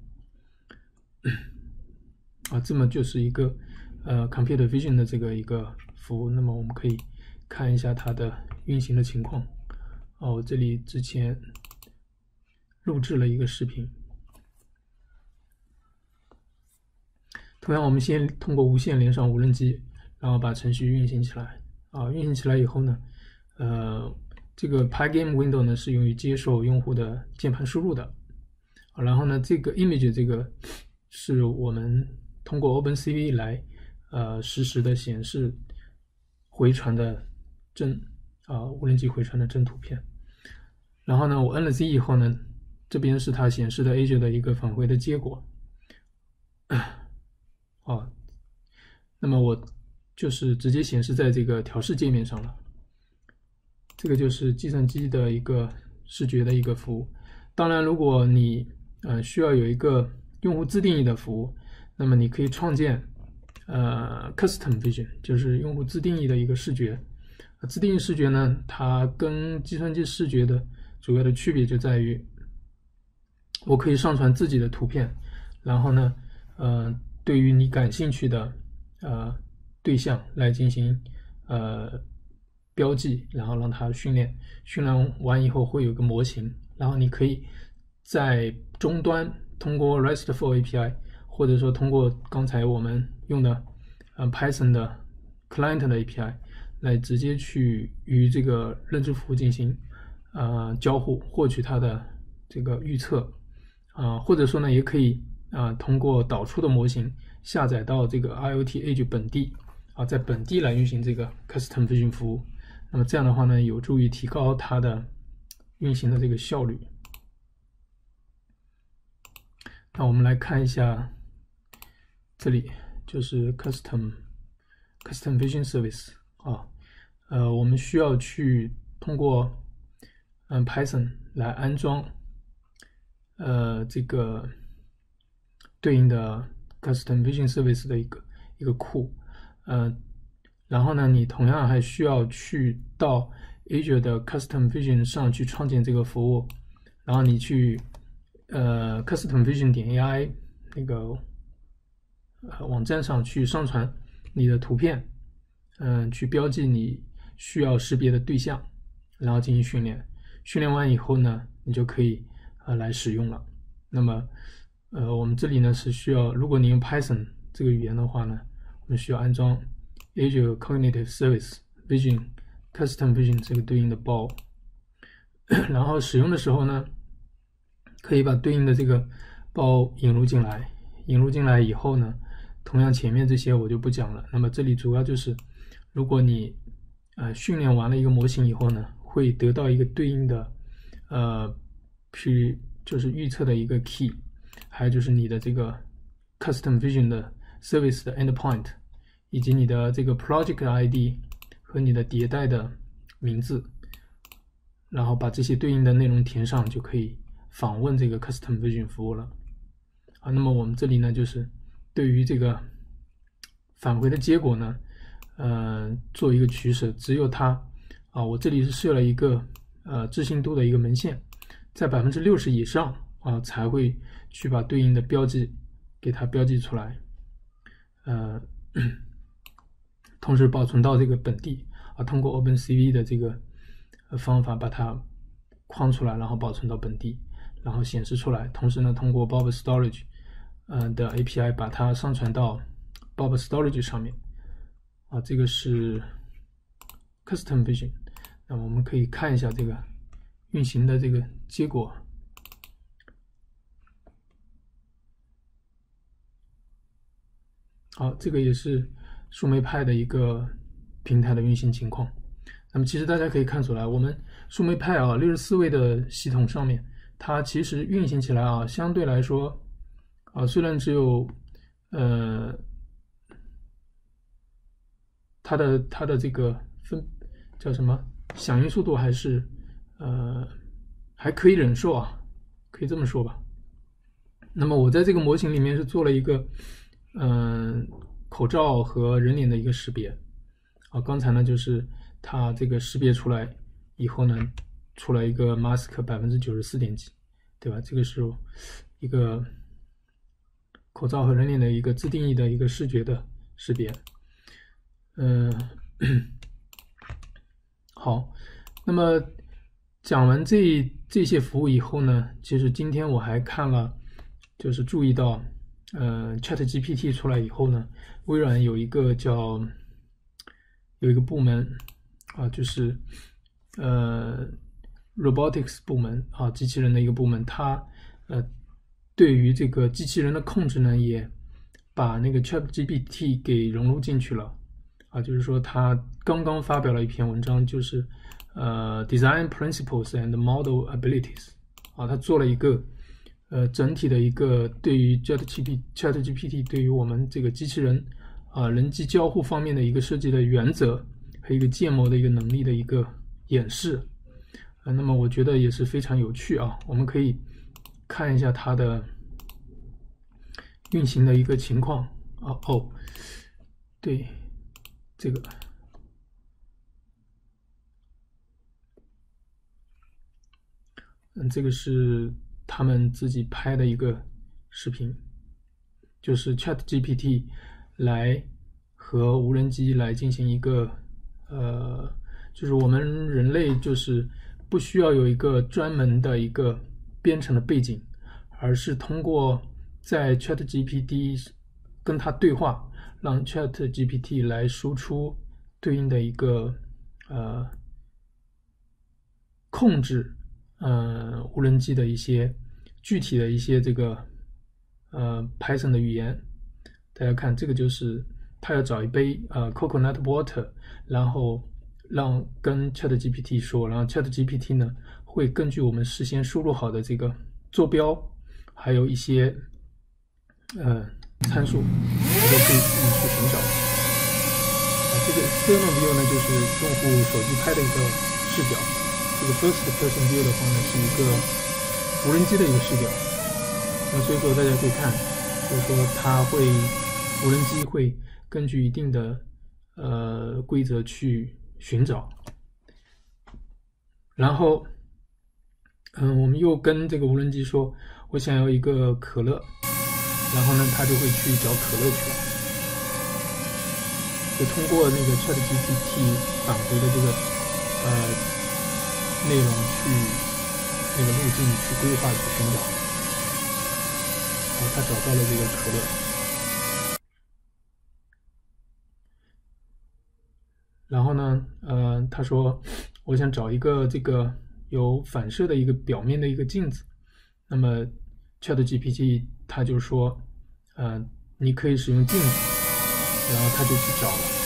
这么就是一个Computer Vision 的这个一个服务。那么我们可以看一下它的运行的情况。我这里之前录制了一个视频。同样，我们先通过无线连上无人机，然后把程序运行起来。运行起来以后呢，这个 Pygame Window 呢是用于接受用户的键盘输入的。然后呢，这个 image 这个是我们通过 OpenCV 来实时的显示回传的无人机回传的真图片。然后呢，我摁了 Z 以后呢，这边是它显示的 Azure 的一个返回的结果。那么我就是直接显示在这个调试界面上了。这个就是计算机的一个视觉的一个服务。当然，如果你需要有一个用户自定义的服务，那么你可以创建Custom Vision， 就是用户自定义的一个视觉。自定义视觉呢，它跟计算机视觉的主要的区别就在于，我可以上传自己的图片，然后呢，对于你感兴趣的对象来进行标记，然后让它训练完以后会有个模型，然后你可以在终端通过 RESTful API， 或者说通过刚才我们用的Python 的 Client 的 API 来直接去与这个认知服务进行交互，获取它的这个预测或者说呢也可以通过导出的模型下载到这个 IoT Edge 本地在本地来运行这个 Custom Vision 服务。那么这样的话呢，有助于提高它的运行的这个效率。那我们来看一下，这里就是 Custom Vision Service 我们需要去通过Python 来安装这个对应的 Custom Vision Service 的一个库然后呢，你同样还需要去到 Azure 的 Custom Vision 上去创建这个服务，然后你去Custom Vision .ai 那个网站上去上传你的图片，去标记你需要识别的对象，然后进行训练。训练完以后呢，你就可以来使用了。那么我们这里呢是需要，如果你用 Python 这个语言的话呢，我们需要安装 Azure Cognitive Service Vision Custom Vision 这个对应的包，然后使用的时候呢，可以把对应的这个包引入进来。引入进来以后呢，同样前面这些我就不讲了。那么这里主要就是，如果你训练完了一个模型以后呢，会得到一个对应的就是预测的一个 key， 还有就是你的这个 Custom Vision 的 Service 的 Endpoint， 以及你的这个 Project ID 和你的迭代的名字，然后把这些对应的内容填上，就可以访问这个 Custom Vision 服务了。那么我们这里呢，就是对于这个返回的结果呢，做一个取舍。只有它我这里是设了一个置信度的一个门限，在 60% 以上才会去把对应的标记给它标记出来，同时保存到这个本地通过 OpenCV 的这个方法把它框出来，然后保存到本地，然后显示出来。同时呢，通过 Bob Storage 的 API 把它上传到 Bob Storage 上面这个是 Custom Vision。那我们可以看一下这个运行的这个结果。好，这个也是树莓派的一个平台的运行情况。那么其实大家可以看出来，我们树莓派64位的系统上面，它其实运行起来相对来说虽然只有它的这个叫什么响应速度还是还可以忍受可以这么说吧。那么我在这个模型里面是做了一个口罩和人脸的一个识别刚才呢就是它这个识别出来以后呢，出来一个 mask 94.几，对吧？这个是一个口罩和人脸的一个自定义的一个视觉的识别。好，那么讲完这些服务以后呢，其实今天我还看了，就是注意到，ChatGPT 出来以后呢，微软有一个部门啊，就是robotics 部门啊，机器人的一个部门，它对于这个机器人的控制呢，也把那个 ChatGPT 给融入进去了啊，就是说他刚刚发表了一篇文章，就是Design Principles and Model Abilities 啊，他做了一个整体的一个对于 ChatGPT 对于我们这个机器人人机交互方面的一个设计的原则和一个建模的一个能力的一个演示。那么我觉得也是非常有趣啊，我们可以看一下它的运行的一个情况啊。对，这个这个是他们自己拍的一个视频，就是 ChatGPT 来和无人机来进行一个就是我们人类就是不需要有一个专门的一个编程的背景，而是通过在 ChatGPT 跟它对话，让 ChatGPT 来输出对应的一个控制无人机的一些具体的一些这个Python 的语言。大家看，这个就是他要找一杯coconut water， 然后跟 ChatGPT 说，然后 ChatGPT 呢会根据我们事先输入好的这个坐标，还有一些参数，它都可以自己去寻找。这个 external view 呢，就是用户手机拍的一个视角。这个 first person view 的话呢，是一个无人机的一个视角。那所以说大家可以看，就是说它会无人机会根据一定的规则去寻找。然后我们又跟这个无人机说，我想要一个可乐，然后呢它就会去找可乐去了。就通过那个 ChatGPT 返回的这个内容去那个路径去规划去寻找，然后他找到了这个可乐。然后呢他说我想找一个这个有反射的一个表面的一个镜子。那么 ChatGPT 他就说你可以使用镜子，然后他就去找了。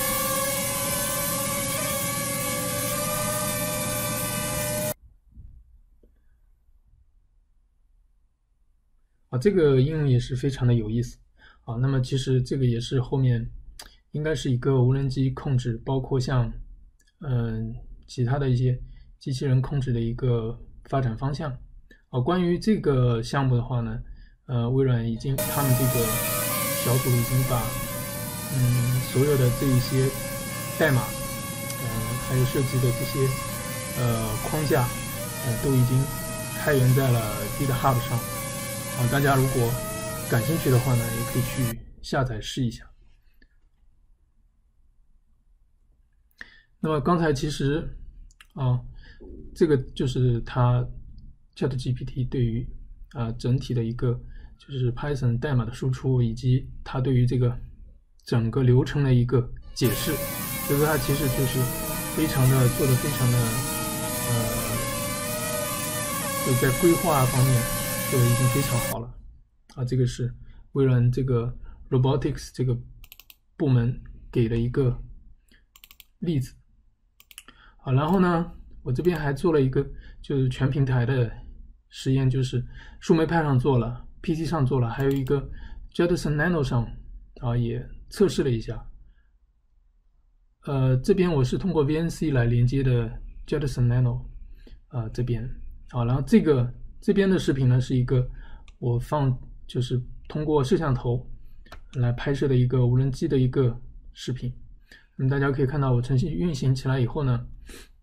这个应用也是非常的有意思啊。那么其实这个也是后面应该是一个无人机控制，包括像其他的一些机器人控制的一个发展方向关于这个项目的话呢，微软他们这个小组已经把所有的这一些代码还有设计的这些框架都已经开源在了 GitHub 上。大家如果感兴趣的话呢，也可以去下载试一下。那么刚才其实这个就是它 ChatGPT 对于整体的一个就是 Python 代码的输出，以及它对于这个整个流程的一个解释，所以说它其实就是做得非常的就在规划方面做的已经非常好了这个是微软这个 Robotics 这个部门给的一个例子然后呢我这边还做了一个就是全平台的实验，就是树莓派上做了， PC 上做了，还有一个 Jetson Nano 上也测试了一下。这边我是通过 VNC 来连接的 Jetson Nano 这边然后这边的视频呢是一个我就是通过摄像头来拍摄的一个无人机的一个视频。那么大家可以看到我程序运行起来以后呢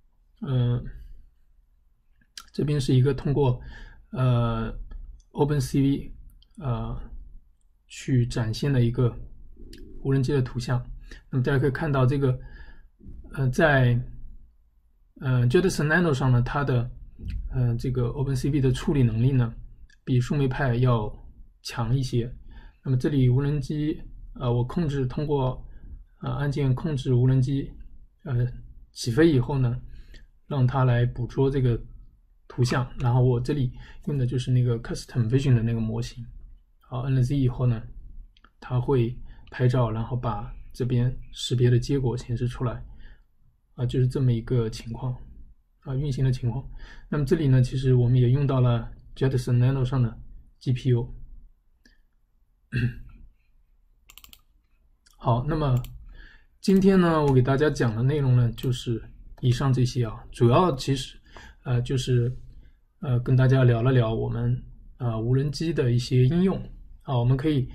这边是一个通过OpenCV 去展现的一个无人机的图像。那么大家可以看到这个，在Jetson Nano 上呢，它的这个 OpenCV 的处理能力呢，比树莓派要强一些。那么这里无人机，我通过按键控制无人机，起飞以后呢，让它来捕捉这个图像。然后我这里用的就是那个 Custom Vision 的那个模型。好，按了 Z 以后呢，它会拍照，然后把这边识别的结果显示出来。就是这么一个情况，运行的情况。那么这里呢，其实我们也用到了 Jetson Nano 上的 GPU。好，那么今天呢，我给大家讲的内容呢，就是以上这些啊，主要其实就是跟大家聊了聊我们无人机的一些应用啊，我们可以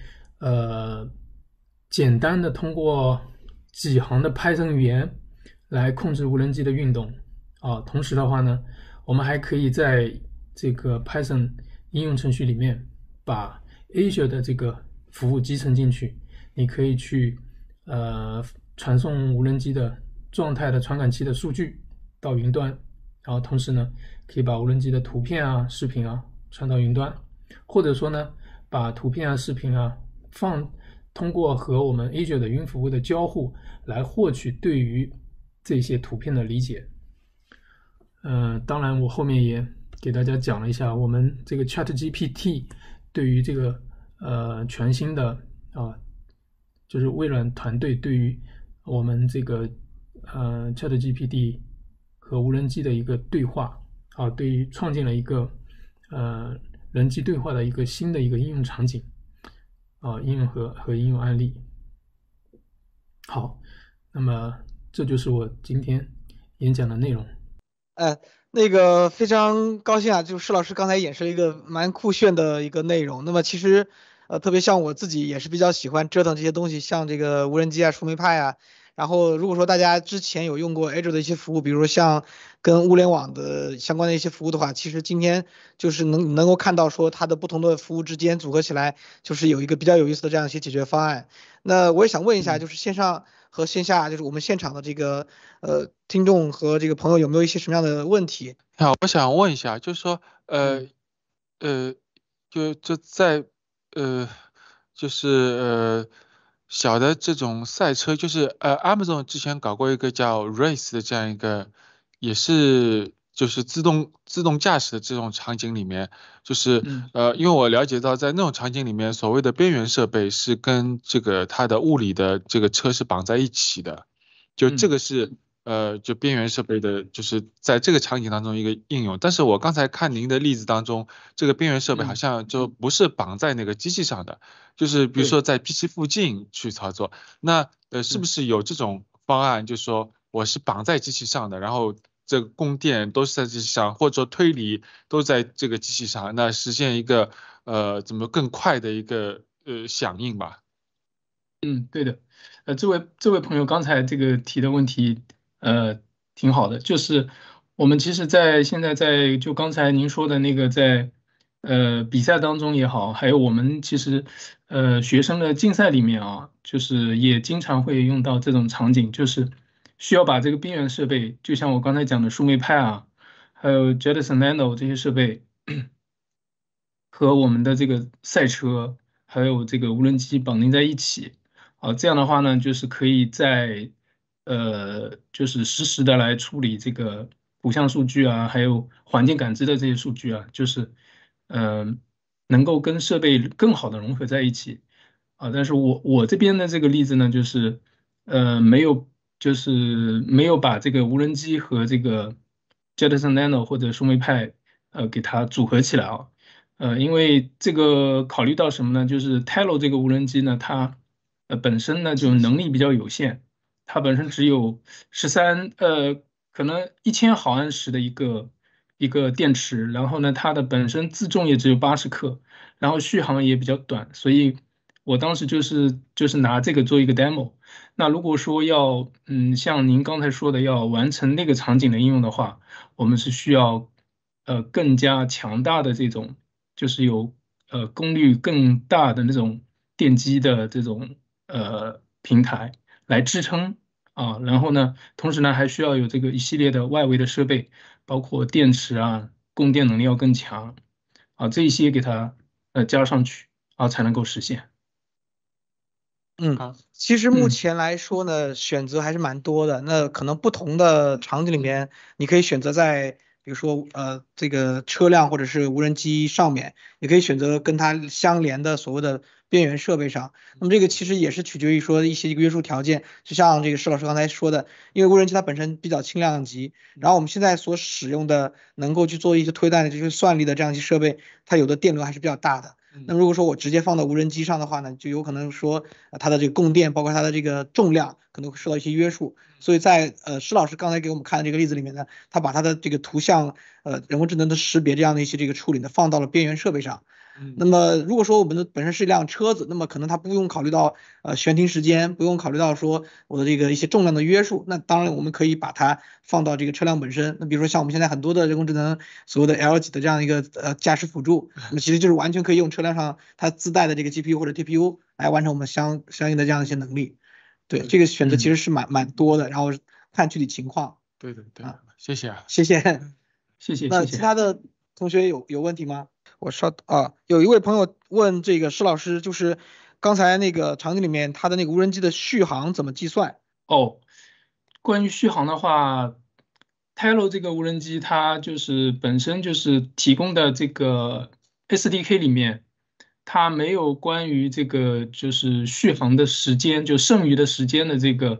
简单的通过几行的 Python 语言来控制无人机的运动啊。同时的话呢，我们还可以在这个 Python 应用程序里面把 Azure 的这个服务集成进去，你可以去传送无人机的状态的传感器的数据到云端，然后同时呢，可以把无人机的图片啊、视频啊传到云端，或者说呢，把图片啊、视频啊通过和我们 Azure 的云服务的交互来获取对于这些图片的理解。当然我后面也给大家讲了一下我们这个 ChatGPT 对于这个全新的就是微软团队对于我们这个ChatGPT 和无人机的一个对话对于创建了一个人机对话的一个新的一个应用场景应用和应用案例。好，那么这就是我今天演讲的内容。 那个非常高兴啊，就是施老师刚才演示了一个蛮酷炫的一个内容。那么其实特别像我自己也是比较喜欢折腾这些东西，像这个无人机啊、树莓派啊。然后如果说大家之前有用过 Azure 的一些服务，比如说像跟物联网的相关的一些服务的话，其实今天就是能够看到说它的不同的服务之间组合起来，就是有一个比较有意思的这样一些解决方案。那我也想问一下，就是线上和线下，就是我们现场的这个听众和这个朋友有没有一些什么样的问题？ 好，我想问一下，就是说，就在就是小的这种赛车，就是Amazon 之前搞过一个叫 Race 的这样一个，也是就是自动驾驶的这种场景里面，就是因为我了解到在那种场景里面，所谓的边缘设备是跟这个它的物理的这个车是绑在一起的，就这个是。就边缘设备的，就是在这个场景当中一个应用。但是我刚才看您的例子当中，这个边缘设备好像就不是绑在那个机器上的，就是比如说在机器附近去操作。那是不是有这种方案，就是说我是绑在机器上的，然后这个供电都是在机器上，或者说推理都在这个机器上，那实现一个怎么更快的一个响应吧？ 对的，这位朋友刚才这个提的问题，挺好的，就是我们其实现在就刚才您说的那个在比赛当中也好，还有我们其实学生的竞赛里面啊，就是也经常会用到这种场景，就是需要把这个边缘设备，就像我刚才讲的树莓派啊，还有 Jetson Nano 这些设备。和我们的这个赛车还有这个无人机绑定在一起，这样的话呢，就是可以就是实时的来处理这个图像数据啊，还有环境感知的这些数据啊，就是能够跟设备更好的融合在一起但是我这边的这个例子呢，就是没有没有把这个无人机和这个 Jetson Nano 或者树莓派给它组合起来啊。因为这个考虑到什么呢？就是 Tello 这个无人机呢，它本身呢就能力比较有限，它本身只有可能1000毫安时的一个电池，然后呢它的本身自重也只有80克，然后续航也比较短，所以我当时就是拿这个做一个 demo。那如果说要像您刚才说的要完成那个场景的应用的话，我们是需要更加强大的这种。就是有功率更大的那种电机的这种平台来支撑啊，然后呢，同时呢还需要有这个一系列的外围的设备，包括电池啊，供电能力要更强啊，这一些给它加上去啊，才能够实现。 其实目前来说呢，选择还是蛮多的。那可能不同的场景里面，你可以选择在比如说这个车辆或者是无人机上面，也可以选择跟它相连的所谓的边缘设备上。那么这个其实也是取决于说一些约束条件，就像这个施老师刚才说的，因为无人机它本身比较轻量级，然后我们现在所使用的能够去做一些推断的这些算力的这样一些设备，它有的电流还是比较大的。那么如果说我直接放到无人机上的话呢，就有可能说它的这个供电，包括它的这个重量，可能会受到一些约束。所以在施老师刚才给我们看的这个例子里面呢，他把他的这个图像人工智能的识别这样的一些这个处理呢，放到了边缘设备上。那么如果说我们的本身是一辆车子，那么可能它不用考虑到悬停时间，不用考虑到说我的这个一些重量的约束，那当然我们可以把它放到这个车辆本身。那比如说像我们现在很多的人工智能所谓的 L 级的这样一个驾驶辅助，那么其实就是完全可以用车辆上它自带的这个 GPU 或者 TPU 来完成我们相应的这样一些能力。对，这个选择其实是蛮多的，然后看具体情况。 对，谢谢啊， 谢谢， 谢谢。 那其他的同学有问题吗？有一位朋友问这个施老师，就是刚才那个场景里面，它的那个无人机的续航怎么计算？ 关于续航的话，Tello 这个无人机它就是本身就是提供的这个 SDK 里面，它没有关于这个就是续航的时间，就剩余的时间的这个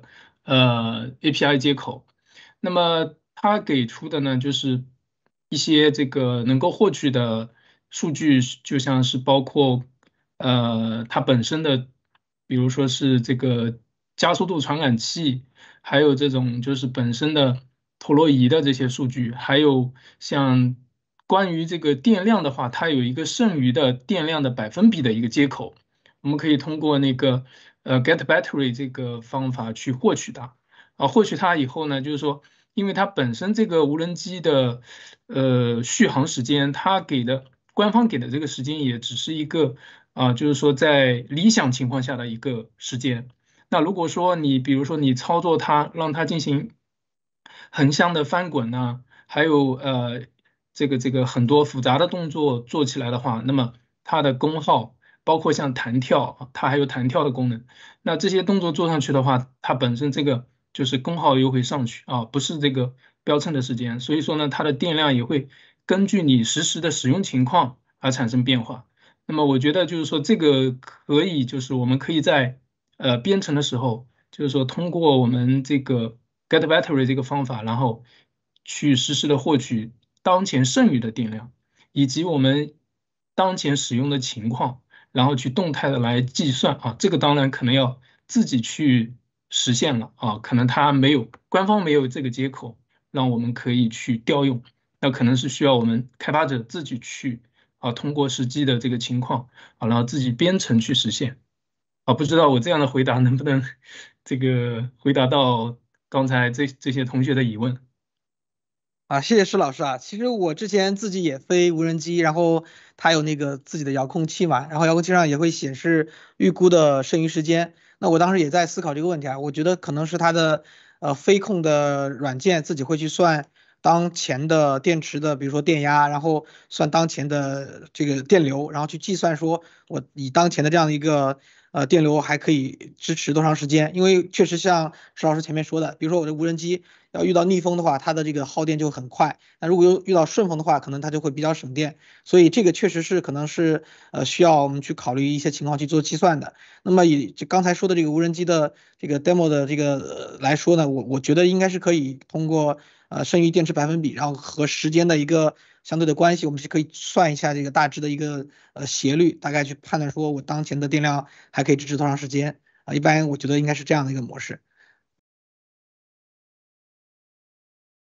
API 接口。那么它给出的呢，就是一些这个能够获取的数据，就像是包括它本身的，比如说是这个加速度传感器，还有这种就是本身的陀螺仪的这些数据，还有像关于这个电量的话，它有一个剩余的电量的百分比的一个接口，我们可以通过那个get battery 这个方法去获取它。获取它以后呢，就是说，因为它本身这个无人机的续航时间，它给的官方给的这个时间也只是一个就是说在理想情况下的一个时间。那如果说你比如说你操作它，让它进行横向的翻滚呢，还有这个很多复杂的动作做起来的话，那么它的功耗，包括像弹跳，它还有弹跳的功能。那这些动作做上去的话，它本身这个就是功耗又会上去不是这个标称的时间，所以说呢，它的电量也会根据你实时的使用情况而产生变化。那么我觉得就是说这个可以，就是我们可以在编程的时候，就是说通过我们这个 get battery 这个方法，然后去实时的获取当前剩余的电量，以及我们当前使用的情况。然后去动态的来计算这个当然可能要自己去实现了可能它没有官方没有这个接口，让我们可以去调用，那可能是需要我们开发者自己去通过实际的这个情况然后自己编程去实现不知道我这样的回答能不能这个回答到刚才这些同学的疑问。 谢谢施老师啊。其实我之前自己也飞无人机，然后它有那个自己的遥控器嘛，然后遥控器上也会显示预估的剩余时间。那我当时也在思考这个问题我觉得可能是它的飞控的软件自己会去算当前的电池的，比如说电压，然后算当前的这个电流，然后去计算说我以当前的这样一个电流还可以支持多长时间。因为确实像施老师前面说的，比如说我的无人机要遇到逆风的话，它的这个耗电就很快。那如果又遇到顺风的话，可能它就会比较省电。所以这个确实是可能是需要我们去考虑一些情况去做计算的。那么以就刚才说的这个无人机的这个 demo 的这个来说呢，我觉得应该是可以通过剩余电池百分比，然后和时间的一个相对的关系，我们是可以算一下这个大致的一个斜率，大概去判断说我当前的电量还可以支持多长时间一般我觉得应该是这样的一个模式。